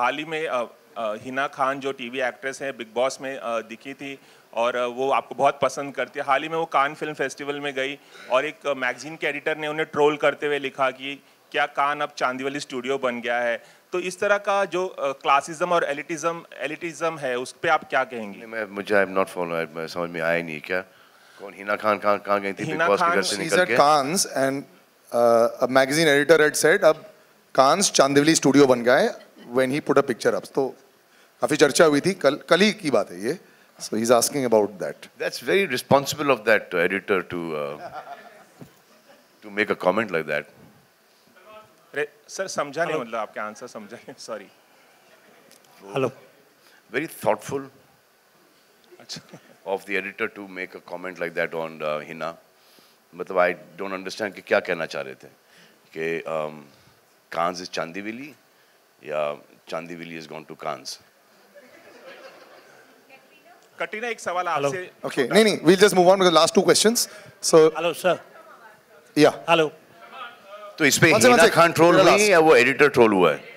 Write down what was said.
हाल ही में हिना खान जो TV actress है बिग बॉस में दिखी थी और वो आपको बहुत पसंद करती है। हाल ही में वो कान फिल्म फेस्टिवल में गई और एक मैगजीन के एडिटर ने उन्हें ट्रोल करते हुए लिखा कि क्या कान अब चांदीवली स्टूडियो बन गया है। तो इस तरह का जो क्लासिज्म और एलिटिज्म है उस पर आप क्या कहेंगे? मुझे आई एम नॉट फॉलो, समझ में आया नहीं क्या कौन हिना खान कहाँ गई थी बिग बॉस के घर से निकल के? Cannes and a magazine editor had said अब कान्स चांदीवली स्टूडियो बन गया है when he put a picture up. तो काफी चर्चा हुई थी, कल ही की बात है ये. So he's asking about that. That's very responsible of that editor to make a comment like that. Sir समझा नहीं, मतलब आपके आंसर समझा नहीं, sorry. Hello. Very thoughtful of the editor to make a comment like that on Hina. मतलब I don't understand कि क्या कहना चाह रहे थे कि Cannes is चांदीवली या Chandivali has gone to Cannes. कटीना एक सवाल आपसे. Okay, नहीं, we'll just move on to the last two questions. So. Hello sir. Yeah. Hello. तो इस पे हिना खान ट्रोल हुई या वो एडिटर ट्रोल हुआ है?